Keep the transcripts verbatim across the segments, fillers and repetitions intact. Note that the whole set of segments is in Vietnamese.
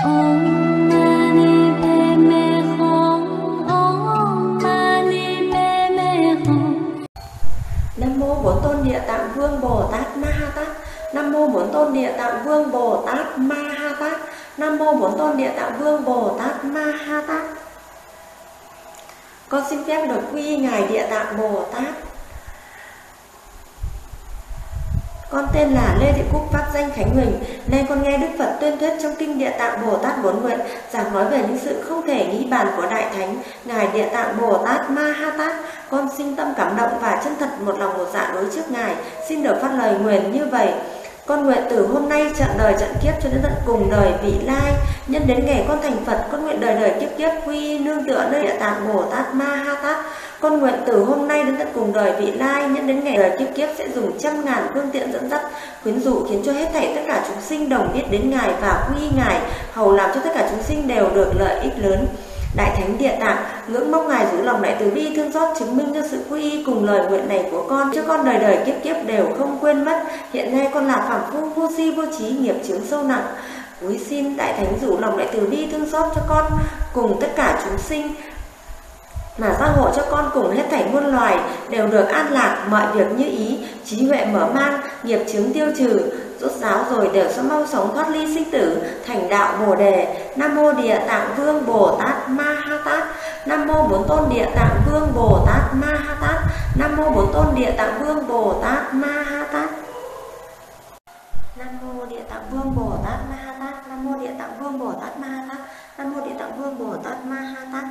Om Mani Padme Hum. Om Mani Padme Hum. Nam mô Bổn Tôn Địa Tạng Vương Bồ Tát Ma Ha Tát. Nam mô Bổn Tôn Địa Tạng Vương Bồ Tát Ma Ha Tát. Nam mô Bổn Tôn Địa Tạng Vương Bồ Tát Ma Ha Tát. Con xin phép được quy y ngài Địa Tạng Bồ Tát. Con tên là Lê Thị Cúc, pháp danh Khánh Huỳnh. Nay con nghe Đức Phật tuyên thuyết trong kinh Địa Tạng Bồ Tát Bốn Nguyện, giảng nói về những sự không thể nghĩ bàn của Đại Thánh ngài Địa Tạng Bồ Tát Ma Ha Tát. Con sinh tâm cảm động và chân thật một lòng một dạ đối trước ngài, xin được phát lời nguyện như vậy. Con nguyện từ hôm nay trọn đời trọn kiếp cho đến tận cùng đời vị lai, nhân đến ngày con thành Phật, con nguyện đời đời kiếp kiếp quy nương tựa nơi Địa Tạng Bồ Tát Ma Ha Tát. Con nguyện từ hôm nay đến tận cùng đời vị lai, nhân đến ngày đời kiếp kiếp sẽ dùng trăm ngàn phương tiện dẫn dắt, khuyến dụ khiến cho hết thảy tất cả chúng sinh đồng biết đến ngài và quy ngài, hầu làm cho tất cả chúng sinh đều được lợi ích lớn. Đại Thánh Địa Tạng ngưỡng mong ngài giữ lòng đại từ bi thương xót, chứng minh cho sự quy y cùng lời nguyện này của con, cho con đời đời kiếp kiếp đều không quên mất. Hiện nay con là phàm phu vô si vô trí, nghiệp chướng sâu nặng, cúi xin Đại Thánh giữ lòng đại từ bi thương xót cho con cùng tất cả chúng sinh, mà gia hộ cho con cùng hết thảy muôn loài đều được an lạc, mọi việc như ý, trí huệ mở mang, nghiệp chướng tiêu trừ, rốt ráo rồi đều sẽ mau sống thoát ly sinh tử, thành đạo Bồ đề. Nam mô Địa Tạng Vương Bồ Tát Ma Ha Tát. Nam mô Bổn Tôn Địa Tạng Vương Bồ Tát Ma Ha Tát. Nam mô Bổn Tôn Địa Tạng Vương Bồ Tát Ma Ha Tát. Nam mô Địa Tạng Vương Bồ Tát Ma Ha Tát. Nam mô Địa Tạng Vương Bồ Tát Ma Ha Tát. Nam mô Địa Tạng Vương Bồ Tát Ma Ha Tát.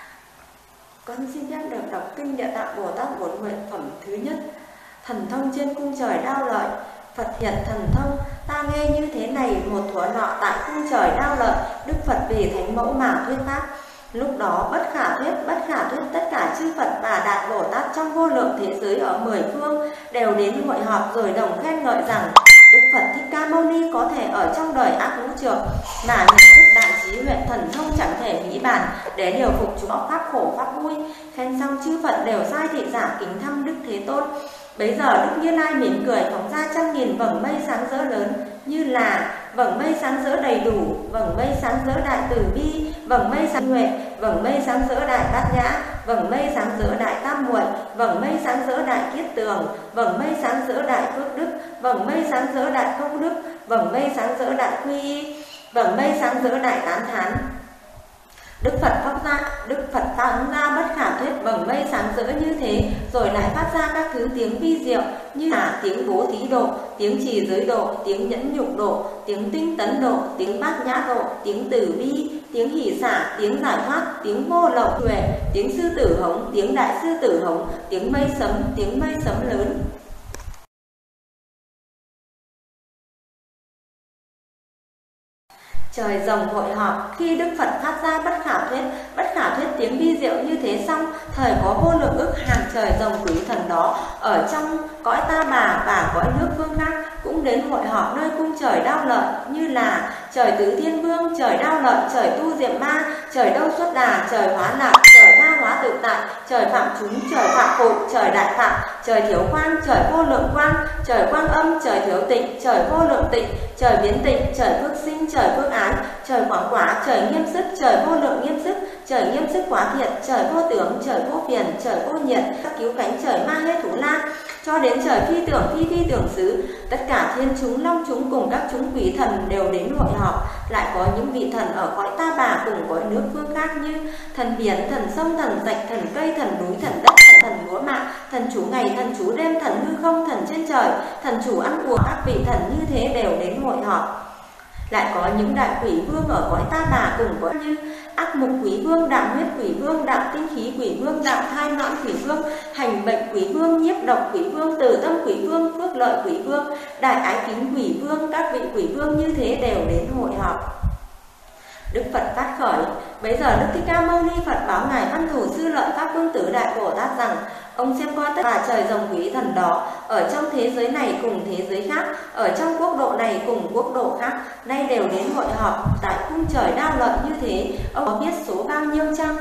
Con xin phép được đọc kinh Địa Tạng Bồ Tát Bốn Nguyện phẩm thứ nhất. Thần thông trên cung trời đao lợi. Phật hiện thần thông, ta nghe như thế này, một thuở nọ tại cung trời đao lợi, Đức Phật vì thánh mẫu mà thuyết pháp. Lúc đó bất khả thuyết, bất khả thuyết tất cả chư Phật và Đại Bồ Tát trong vô lượng thế giới ở mười phương đều đến hội họp rồi đồng khen ngợi rằng Đức Phật Thích Ca Mâu Ni có thể ở trong đời ác ngũ trược mà nhận thức đại trí huệ thần thông chẳng thể nghĩ bàn để điều phục chúng pháp khổ pháp vui. Khen xong chư Phật đều sai thị giả kính thăm Đức Thế Tôn. Bấy giờ Đức Như Lai mỉm cười phóng ra trăm nghìn vầng mây sáng rỡ lớn, như là vầng mây sáng rỡ đầy đủ, vầng mây sáng rỡ đại từ bi, vầng mây sáng huệ, vầng mây sáng rỡ đại bát nhã, vầng mây sáng rỡ đại tam muội, vầng mây sáng rỡ đại kiết tường, vầng mây sáng rỡ đại phước đức, vầng mây sáng rỡ đại công đức, vầng mây sáng rỡ đại quy y, vầng mây sáng rỡ đại tán thán. Đức Phật phát ra, Đức Phật phát ra bất khả thuyết vầng mây sáng rỡ như thế, rồi lại phát ra các thứ tiếng vi diệu như là tiếng bố thí độ, tiếng trì giới độ, tiếng nhẫn nhục độ, tiếng tinh tấn độ, tiếng bát nhã độ, tiếng từ bi, tiếng hỷ xả, tiếng giải thoát, tiếng vô lậu huệ, tiếng sư tử hống, tiếng đại sư tử hống, tiếng mây sấm, tiếng mây sấm lớn. Trời rồng hội họp. Khi Đức Phật phát ra bất khả thuyết, bất khả thuyết tiếng vi diệu như thế xong, thời có vô lượng ức hàng trời rồng quý thần đó ở trong cõi Ta Bà và cõi nước phương khác cũng đến hội họp nơi cung trời đao lợi, như là trời Tứ Thiên Vương, trời đao lợi, trời Tu Diệm Ma, trời Đâu Xuất Đà, trời Hóa Lạc, trời Tha Hóa Tự Tại, trời Phạm Chúng, trời Phạm Phụ, trời Đại Phạm, trời Thiếu Quang, trời Vô Lượng Quang, trời Quang Âm, trời Thiếu Tịnh, trời Vô Lượng Tịnh, trời Biến Tịnh, trời Phước Sinh, trời Phước Ái, trời Quảng Quả, trời Nghiêm Sức, trời Vô Lượng Nghiêm Sức, trời Nghiêm Sức Quá Thiện, trời Vô Tưởng, trời Vô Phiền, trời Vô Nhiệt, các cứu cánh trời Ma Hê Thủ La, cho đến trời Phi Tưởng Phi Phi Tưởng Xứ. Tất cả thiên chúng, long chúng cùng các chúng quỷ thần đều đến hội họp. Lại có những vị thần ở cõi Ta Bà cùng cõi nước phương khác như thần biển, thần sông, thần rạch, thần cây, thần núi, thần đất, thần, thần lúa mạ, thần chủ ngày, thần chủ đêm, thần hư không, thần trên trời, thần chủ ăn uống. Các vị thần như thế đều đến hội họp. Lại có những đại quỷ vương ở cõi Ta Bà cùng cõi như ác mục quỷ vương, đạo huyết quỷ vương, đạo tinh khí quỷ vương, đạo thai noãn quỷ vương, hành bệnh quỷ vương, nhiếp độc quỷ vương, từ tâm quỷ vương, phước lợi quỷ vương, đại ái kính quỷ vương. Các vị quỷ vương như thế đều đến hội họp. Đức Phật phát khởi. Bấy giờ Đức Thích Ca Mâu Ni Phật báo ngài Văn Thù Sư Lợi Pháp Vương Tử Đại Bồ Tát rằng: ông xem coi tất cả trời rồng quý thần đó ở trong thế giới này cùng thế giới khác, ở trong quốc độ này cùng quốc độ khác, nay đều đến hội họp tại cung trời đao lợi như thế. Ông có biết số bao nhiêu chăng?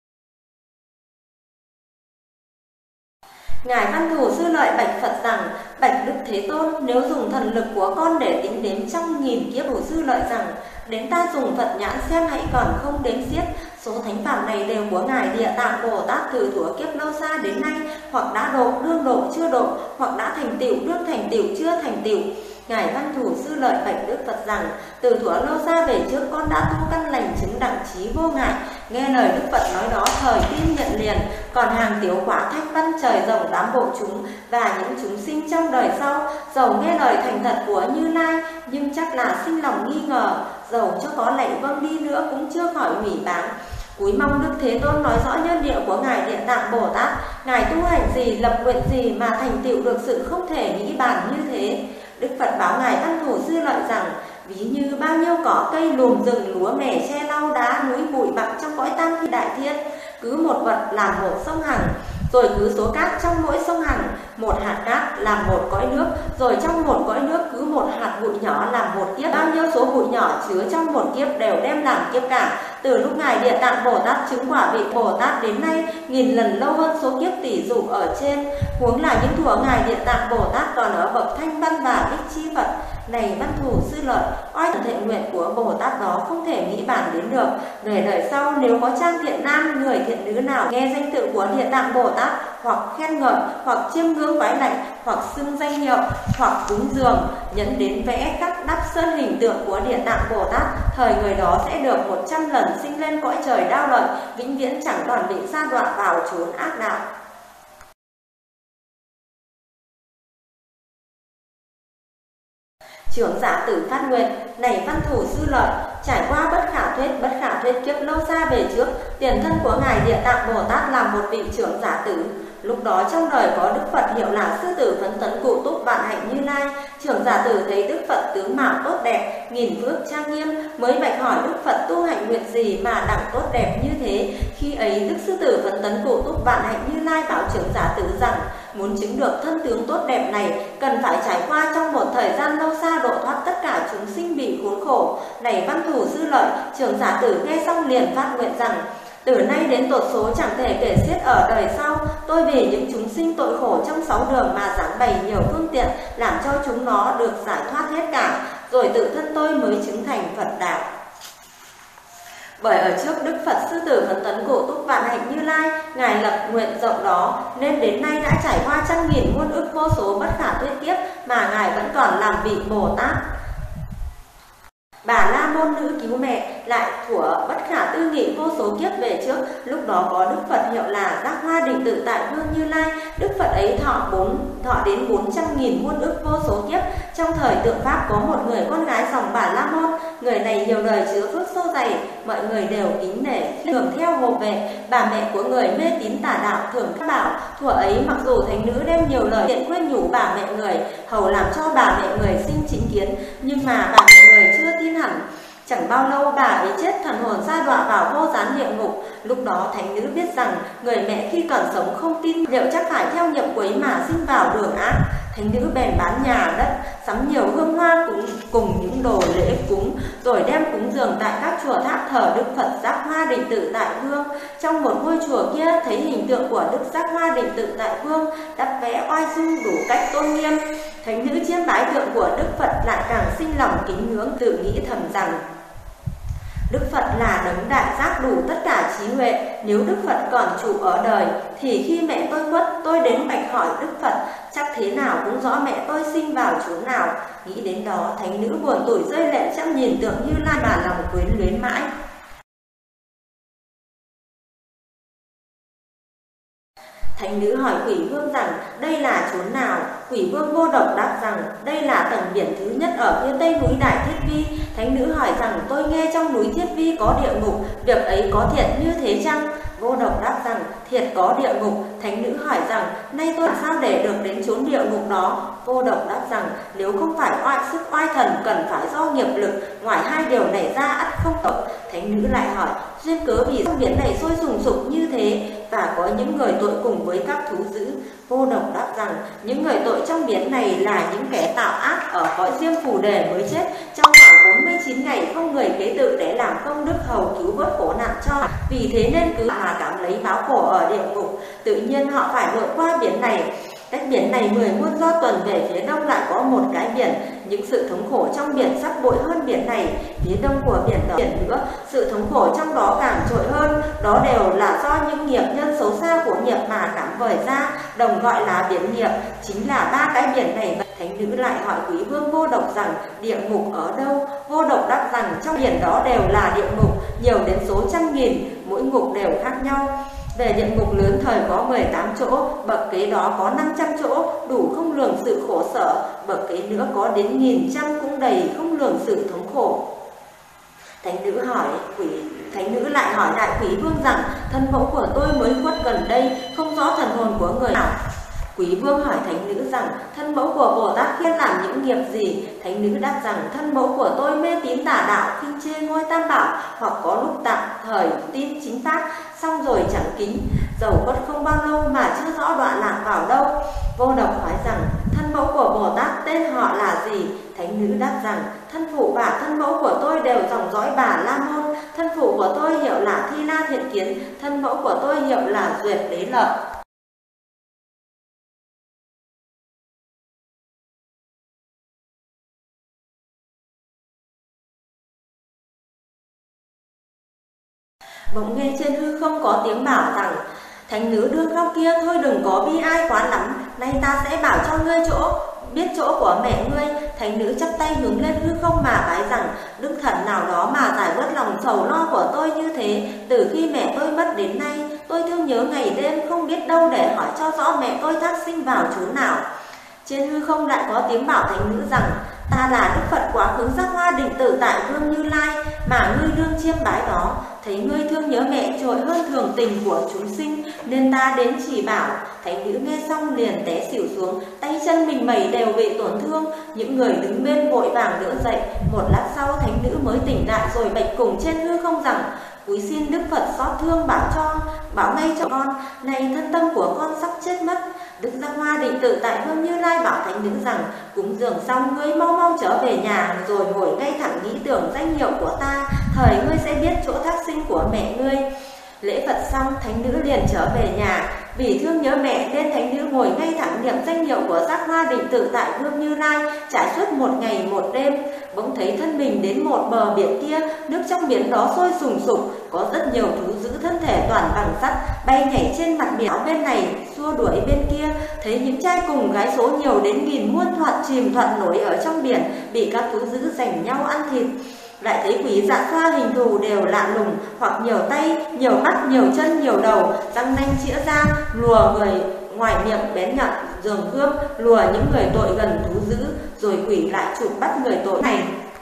Ngài Văn Thù Sư Lợi bạch Phật rằng: Bạch Đức Thế Tôn, nếu dùng thần lực của con để tính đếm trăm nghìn kiếp, Bổ Sư lợi rằng, đến ta dùng Phật nhãn xem hãy còn không đếm xiết. Số thánh phạm này đều của Ngài Địa Tạng Bồ Tát từ thuở kiếp lâu xa đến nay, hoặc đã độ, đương độ, chưa độ, hoặc đã thành tựu, đương thành tựu, chưa thành tựu. Ngài Văn Thủ Sư Lợi bạch Đức Phật rằng, từ thuở lâu xa về trước con đã tu căn lành chứng đẳng trí vô ngại. Nghe lời Đức Phật nói đó, thời tin nhận liền. Còn hàng tiểu quả thách văn trời rồng tám bộ chúng và những chúng sinh trong đời sau, dầu nghe lời thành thật của Như Lai, nhưng chắc là sinh lòng nghi ngờ, dầu cho có lạy vâng đi nữa cũng chưa khỏi hủy báng. Cúi mong Đức Thế Tôn nói rõ nhân địa của Ngài Địa Tạng Bồ Tát, Ngài tu hành gì, lập nguyện gì mà thành tựu được sự không thể nghĩ bàn như thế. Đức Phật bảo Ngài Văn Thủ Sư Lợi rằng, ví như bao nhiêu cỏ cây, lùm rừng, lúa mè, tre lau, đá, núi bụi bặm trong cõi tam thi đại thiên, cứ một vật làm một sông Hằng, rồi cứ số cát trong mỗi sông Hằng, một hạt cát làm một cõi nước, rồi trong một cõi nước cứ một hạt bụi nhỏ làm một kiếp. Bao nhiêu số bụi nhỏ chứa trong một kiếp đều đem làm kiếp cả. Từ lúc Ngài Địa Tạng Bồ Tát chứng quả vị Bồ Tát đến nay, nghìn lần lâu hơn số kiếp tỷ dụ ở trên. Huống là những thuở Ngài Địa Tạng Bồ Tát còn ở bậc thanh văn và bích chi Phật. Này Văn Thủ Sư Lợi, oai thệ nguyện của Bồ Tát đó không thể nghĩ bàn đến được. Về đời sau, nếu có trang thiện nam, người thiện nữ nào nghe danh tự của Địa Tạng Bồ Tát, hoặc khen ngợi, hoặc chiêm ngưỡng vái lạy, hoặc xưng danh hiệu, hoặc cúng dường, nhẫn đến vẽ các đắp sơn hình tượng của Địa Tạng Bồ Tát, thời người đó sẽ được một trăm lần sinh lên cõi trời đao lợi, vĩnh viễn chẳng còn bị sa đọa vào chốn ác đạo. Trưởng giả tử phát nguyện, này Văn Thủ Sư Lợi, trải qua bất khả thuyết, bất khả thuyết kiếp lâu xa về trước, tiền thân của Ngài Địa Tạng Bồ Tát là một vị trưởng giả tử. Lúc đó trong đời có Đức Phật hiệu là Sư Tử Phấn Tấn Cụ Túc Vạn Hạnh Như Lai. Trưởng giả tử thấy Đức Phật tướng mạo tốt đẹp, nghìn phước trang nghiêm, mới bạch hỏi Đức Phật tu hạnh nguyện gì mà đẳng tốt đẹp như thế. Khi ấy Đức Sư Tử Phấn Tấn Cụ Túc Vạn Hạnh Như Lai bảo trưởng giả tử rằng, muốn chứng được thân tướng tốt đẹp này, cần phải trải qua trong một thời gian lâu xa độ thoát tất cả chúng sinh bị khốn khổ. Này Văn Thủ Sư Lợi, trưởng giả tử nghe xong liền phát nguyện rằng, từ nay đến tột số chẳng thể kể xiết ở đời sau, tôi vì những chúng sinh tội khổ trong sáu đường mà giảng bày nhiều phương tiện, làm cho chúng nó được giải thoát hết cả, rồi tự thân tôi mới chứng thành Phật đạo. Bởi ở trước Đức Phật Sư Tử Phấn Tấn Cụ Túc Vạn Hạnh Như Lai, Ngài lập nguyện rộng đó, nên đến nay đã trải qua trăm nghìn muôn ức vô số bất khả thuyết kiếp mà Ngài vẫn còn làm vị Bồ Tát. Bà La Môn Nữ cứu mẹ lại thuở bất khả tư nghị vô số kiếp về trước, lúc đó có Đức Phật hiệu là Giác Hoa Định Tự Tại Vương Như Lai. Đức Phật ấy thọ bốn thọ đến bốn trăm nghìn muôn ức vô số kiếp. Trong thời tượng pháp có một người con gái dòng Bà La Môn, người này nhiều đời chứa phước sâu dày, mọi người đều kính nể, thường theo hộ vệ. Bà mẹ của người mê tín tà đạo thường khắc bảo, thuở ấy mặc dù thánh nữ đem nhiều lời điện khuyên nhủ bà mẹ người, hầu làm cho bà mẹ người sinh chính kiến, nhưng mà bà mẹ người chưa tin hẳn. Chẳng bao lâu bà ấy chết, thần hồn sa đọa vào vô gián địa ngục. Lúc đó thánh nữ biết rằng người mẹ khi còn sống không tin, liệu chắc phải theo nhập quấy mà sinh vào đường ác. Thánh nữ bèn bán nhà đất, sắm nhiều hương hoa cùng, cùng những đồ lễ cúng, rồi đem cúng dường tại các chùa tháp thờ Đức Phật Giác Hoa Định Tự Tại Vương. Trong một ngôi chùa kia thấy hình tượng của Đức Giác Hoa Định Tự Tại Vương đắp vẽ oai dung đủ cách tôn nghiêm. Thánh nữ chiêm bái tượng của Đức Phật lại càng sinh lòng kính ngưỡng, tự nghĩ thầm rằng, Đức Phật là đấng đại giác đủ tất cả trí huệ. Nếu Đức Phật còn trụ ở đời, thì khi mẹ tôi khuất, tôi đến bạch hỏi Đức Phật, chắc thế nào cũng rõ mẹ tôi sinh vào chốn nào. Nghĩ đến đó, thánh nữ buồn tủi rơi lệ chăm nhìn tượng Như Lai mà lòng quyến luyến mãi. Thánh nữ hỏi Quỷ Vương rằng, đây là chốn nào? Quỷ Vương vô độc đáp rằng, đây là tầng biển thứ nhất ở phía tây núi Đại Thiết Vi. Thánh nữ hỏi rằng, tôi nghe trong núi Thiết Vi có địa ngục, việc ấy có thiệt như thế chăng? Vô độc đáp rằng, thiệt có địa ngục. Thánh nữ hỏi rằng, nay tôi làm sao để được đến chốn địa ngục đó? Vô độc đáp rằng, nếu không phải oai sức oai thần, cần phải do nghiệp lực, ngoài hai điều này ra ắt không tội. Thánh nữ lại hỏi, duyên cớ vì sông biển này sôi sùng sục như thế, và có những người tội cùng với các thú dữ? Vô độc đáp rằng, những người tội trong biển này là những kẻ tạo ác ở cõi Diêm Phù Đề mới chết trong khoảng bốn mươi chín ngày, không người kế tự để làm công đức hầu cứu vớt khổ nạn cho. Vì thế nên cứ mà cảm lấy báo khổ ở địa ngục, tự nhiên họ phải vượt qua biển này. Cách biển này mười muôn do tuần, về phía đông lại có một cái biển. Những sự thống khổ trong biển sắp bội hơn biển này. Phía đông của biển đó biển nữa, sự thống khổ trong đó càng trội hơn. Đó đều là do những nghiệp nhân xấu xa của nghiệp mà cảm vời ra, đồng gọi là biển nghiệp, chính là ba cái biển này. Thánh nữ lại hỏi Quý Vương Vô Độc rằng địa ngục ở đâu? Vô Độc đáp rằng trong biển đó đều là địa ngục, nhiều đến số trăm nghìn, mỗi ngục đều khác nhau. Về địa ngục lớn thời có mười tám chỗ, bậc kế đó có năm trăm chỗ, đủ không lường sự khổ sở, bậc kế nữa có đến nghìn trăm cũng đầy không lường sự thống khổ. Thánh nữ hỏi quỷ Thánh nữ lại hỏi đại Quý Vương rằng thân mẫu của tôi mới khuất gần đây, không rõ thần hồn của người nào. Quý Vương hỏi thánh nữ rằng thân mẫu của Bồ Tát kia làm những nghiệp gì? Thánh nữ đáp rằng thân mẫu của tôi mê tín tà đạo, khinh chê ngôi tam bảo, hoặc có lúc tạm thời tin chính pháp, xong rồi chẳng kính, dầu khuất không bao lâu mà chưa rõ đoạn lạc vào đâu. Vô Độc hỏi rằng thân mẫu của Bồ Tát tên họ là gì? Thánh nữ đáp rằng thân phụ và thân mẫu của tôi đều dòng dõi Bà La Môn. Thân phụ của tôi hiệu là Thi La Thiện Kiến, thân mẫu của tôi hiệu là Duyệt Đế Lợi. Bỗng nghe trên hư không có tiếng bảo rằng thánh nữ đương cao kia, thôi đừng có bi ai quá lắm, nay ta sẽ bảo cho ngươi chỗ biết chỗ của mẹ ngươi. Thánh nữ chắp tay hướng lên hư không mà bái rằng đức thần nào đó mà giải bớt lòng sầu lo của tôi như thế. Từ khi mẹ tôi mất đến nay, tôi thương nhớ ngày đêm, không biết đâu để hỏi cho rõ mẹ tôi thác sinh vào chốn nào. Trên hư không lại có tiếng bảo thánh nữ rằng ta là Đức Phật quá khứ Giác Hoa Định Tử tại Vương Như Lai mà ngươi đương chiêm bái đó. Thấy ngươi thương nhớ mẹ trội hơn thường tình của chúng sinh nên ta đến chỉ bảo. Thánh nữ nghe xong liền té xỉu xuống, tay chân mình mẩy đều bị tổn thương. Những người đứng bên vội vàng đỡ dậy. Một lát sau thánh nữ mới tỉnh lại rồi bạch cùng trên hư không rằng cúi xin Đức Phật xót thương bảo cho bảo ngay cho con, này thân tâm của con sắp chết mất. Đức Giác Hoa Định Tử tại Vương Như Lai bảo thánh nữ rằng cúng dường xong ngươi mau mau trở về nhà, rồi ngồi ngay thẳng nghĩ tưởng danh hiệu của ta, thời ngươi sẽ biết chỗ thác sinh của mẹ ngươi. Lễ Phật xong, thánh nữ liền trở về nhà. Vì thương nhớ mẹ nên thánh nữ ngồi ngay thẳng niệm danh hiệu của Giác Hoa Định Tử tại Vương Như Lai trải suốt một ngày một đêm. Bỗng thấy thân mình đến một bờ biển kia, nước trong biển đó sôi sùng sục, có rất nhiều thú dữ thân thể toàn bằng sắt bay nhảy trên mặt biển bên này xua đuổi bên kia. Thấy những trai cùng gái số nhiều đến nghìn muôn thoạt chìm thoạt nổi ở trong biển, bị các thú dữ giành nhau ăn thịt. Lại thấy quỷ dạ xoa hình thù đều lạ lùng, hoặc nhiều tay, nhiều mắt, nhiều chân, nhiều đầu, răng nanh chĩa ra, lùa người ngoài miệng bén nhọn giường gươm, lùa những người tội gần thú dữ, rồi quỷ lại chụp bắt người tội này.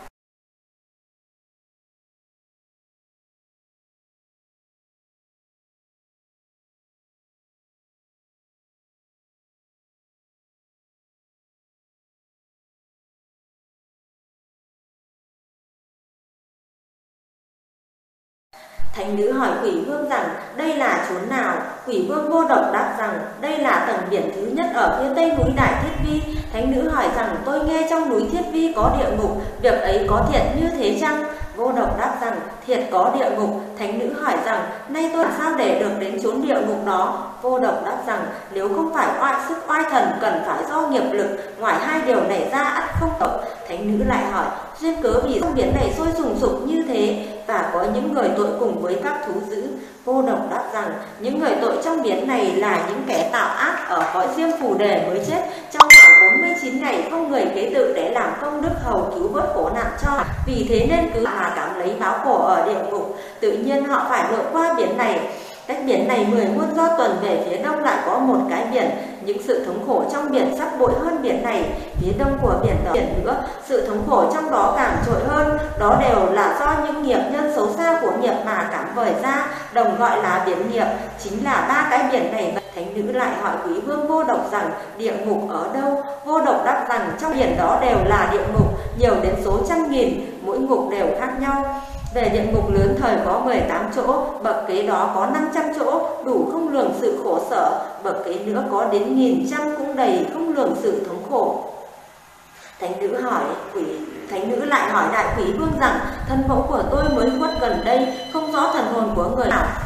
Thánh nữ hỏi Quỷ Vương rằng đây là chốn nào? Quỷ Vương Vô Độc đáp rằng đây là tầng biển thứ nhất ở phía tây núi Đại Thiết Vi. Thánh nữ hỏi rằng tôi nghe trong núi Thiết Vi có địa ngục, việc ấy có thiệt như thế chăng? Vô Độc đáp rằng thiệt có địa ngục. Thánh nữ hỏi rằng nay tôi làm sao để được đến chốn địa ngục đó? Vô Độc đáp rằng nếu không phải oai sức oai thần, cần phải do nghiệp lực, ngoài hai điều này ra ắt không tộc. Thánh nữ lại hỏi duyên cớ vì sông biển này sôi sùng sục như thế và có những người tội cùng với các thú dữ. Vô Độc đáp rằng những người tội trong biển này là những kẻ tạo ác ở cõi riêng Phù Đề mới chết trong khoảng bốn mươi chín ngày, không người kế tự để làm công đức hầu cứu vớt khổ nạn cho, vì thế nên cứ mà cảm lấy báo khổ ở địa ngục. Tự nhiên họ phải lội qua biển này. Cách biển này mười muôn do tuần, về phía đông lại có một cái biển. Những sự thống khổ trong biển sắp bội hơn biển này. Phía đông của biển đó biển nữa, sự thống khổ trong đó càng trội hơn. Đó đều là do những nghiệp nhân xấu xa của nghiệp mà cảm vời ra, đồng gọi là biển nghiệp, chính là ba cái biển này. Thánh nữ lại hỏi Quý Vương Vô Độc rằng địa ngục ở đâu? Vô Độc đáp rằng trong biển đó đều là địa ngục, nhiều đến số trăm nghìn, mỗi ngục đều khác nhau. Về địa ngục lớn thời có mười tám chỗ, bậc kế đó có năm trăm chỗ, đủ không lường sự khổ sở, bậc kế nữa có đến nghìn trăm cũng đầy không lường sự thống khổ. Thánh nữ hỏi quỷ Thánh nữ lại hỏi đại Quý Vương rằng thân mẫu của tôi mới khuất gần đây, không rõ thần hồn của người nào.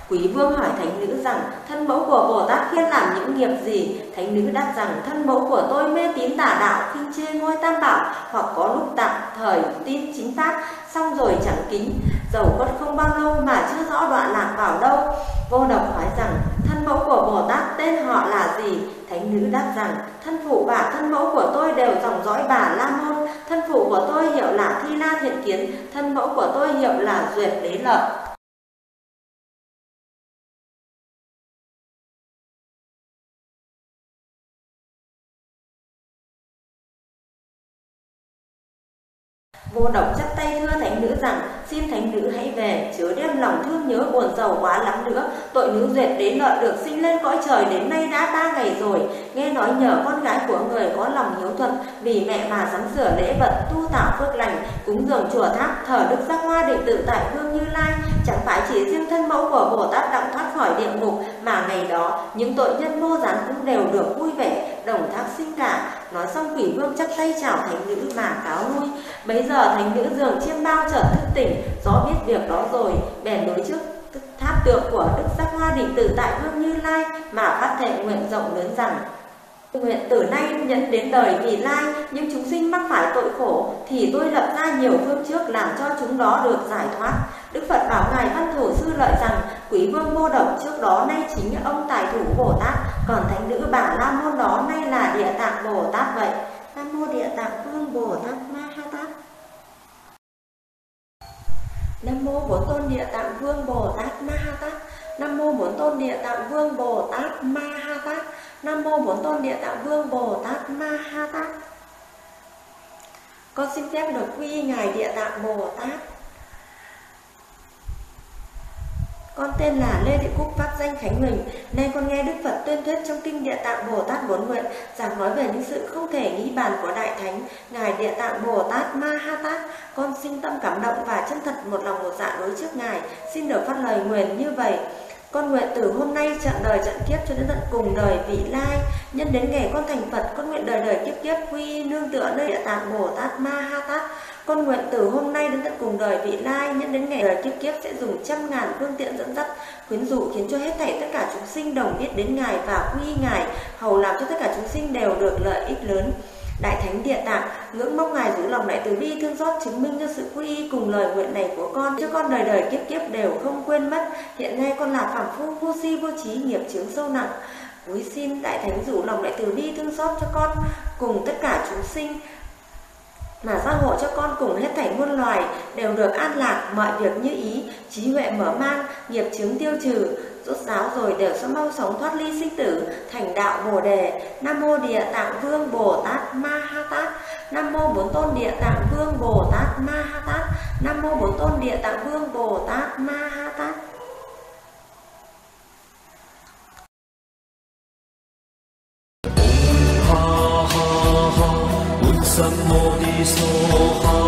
Quý vương hỏi thánh nữ rằng thân mẫu của Bồ Tát khiên làm những nghiệp gì? Thánh nữ đáp rằng thân mẫu của tôi mê tín tà đạo, khinh chê ngôi tam bảo, hoặc có lúc tạm thời tin chính pháp, xong rồi chẳng kính, dầu khuất không bao lâu mà chưa rõ đoạn lạc vào đâu. Vô Độc hỏi rằng thân mẫu của Bồ Tát tên họ là gì? Thánh nữ đáp rằng thân phụ và thân mẫu của tôi đều dòng dõi Bà La Môn. Thân phụ của tôi hiệu là Thi La Thiện Kiến, thân mẫu của tôi hiệu là Duyệt Đế Lợi. Vô Độc chắp tay thưa thánh nữ rằng xin thánh nữ hãy về, chớ đem lòng thương nhớ buồn rầu quá lắm nữa. Tội nữ Duyệt Đế Lợi được sinh lên cõi trời đến nay đã ba ngày rồi. Nghe nói nhờ con gái của người có lòng hiếu thuận, vì mẹ mà sắm sửa lễ vật, tu tạo phước lành, cúng dường chùa tháp, thờ Đức Giác Hoa Định Tự tại Hương Như Lai. Chẳng phải chỉ riêng thân mẫu của Bồ Tát đặng thoát khỏi địa ngục, mà ngày đó những tội nhân vô gián cũng đều được vui vẻ, đồng thác sinh cả. Nói xong quỷ vương chắp tay chào thánh nữ mà cáo lui. Bấy giờ thánh nữ giường chiêm bao chợt thức tỉnh, rõ biết việc đó rồi, bèn đối trước tháp tượng của Đức Giác Hoa Định Tự tại Hương Như Lai mà phát thệ nguyện rộng lớn rằng: nguyện từ nay nhận đến đời vì lai, những chúng sinh mắc phải tội khổ thì tôi lập ra nhiều phương trước làm cho chúng đó được giải thoát. Đức Phật bảo ngài Văn Thủ Sư Lợi rằng quý vương Vô Độc trước đó nay chính ông tài thủ Bồ Tát, còn thánh nữ Bà La Môn đó nay là Địa Tạng Bồ Tát vậy. Nam mô Địa Tạng Vương Bồ Tát Ma Ha Tát. Nam mô Bốn Tôn Địa Tạng Vương Bồ Tát Ma Ha Tát. Nam mô Bốn Tôn Địa Tạng Vương Bồ Tát Ma Ha Tát. Nam mô Bốn Tôn Địa Tạng Vương Bồ Tát Ma Ha Tát. Con xin phép được quy y ngài Địa Tạng Bồ Tát. Con tên là Lê Thị Cúc, pháp danh Khánh Huỳnh. Nay con nghe Đức Phật tuyên thuyết trong kinh Địa Tạng Bồ Tát Bốn Nguyện, giảng nói về những sự không thể nghĩ bàn của Đại Thánh ngài Địa Tạng Bồ Tát Ma Ha Tát. Con sinh tâm cảm động và chân thật một lòng một dạ đối trước ngài, xin được phát lời nguyện như vậy. Con nguyện từ hôm nay trận đời trận kiếp cho đến tận cùng đời vị lai, nhân đến ngày con thành Phật, con nguyện đời đời kiếp kiếp quy y nương tựa nơi Địa Tạng Bồ Tát Ma Ha Tát. Con nguyện từ hôm nay đến tận cùng đời vị lai, nhân đến ngày đời kiếp kiếp sẽ dùng trăm ngàn phương tiện dẫn dắt, khuyến dụ khiến cho hết thảy tất cả chúng sinh đồng biết đến ngài và quy y ngài, hầu làm cho tất cả chúng sinh đều được lợi ích lớn. Đại Thánh Địa Tạng ngưỡng mong ngài rủ lòng đại từ bi thương xót, chứng minh cho sự quy y cùng lời nguyện này của con, cho con đời đời kiếp kiếp đều không quên mất. Hiện nay con là phàm phu vô si vô trí, nghiệp chướng sâu nặng, cúi xin Đại Thánh rủ lòng đại từ bi thương xót cho con cùng tất cả chúng sinh, mà gia hộ cho con cùng hết thảy muôn loài đều được an lạc, mọi việc như ý, trí huệ mở mang, nghiệp chướng tiêu trừ, rốt ráo rồi đều sẽ mau sống thoát ly sinh tử, thành đạo Bồ Đề. Nam mô Địa Tạng Vương Bồ Tát Ma Ha Tát. Nam mô Bốn Tôn Địa Tạng Vương Bồ Tát Ma Ha Tát. Nam mô Bốn Tôn Địa Tạng Vương Bồ Tát Ma Ha Tát. Ha ha ha, Bụt Sam Mô Ni So Ha.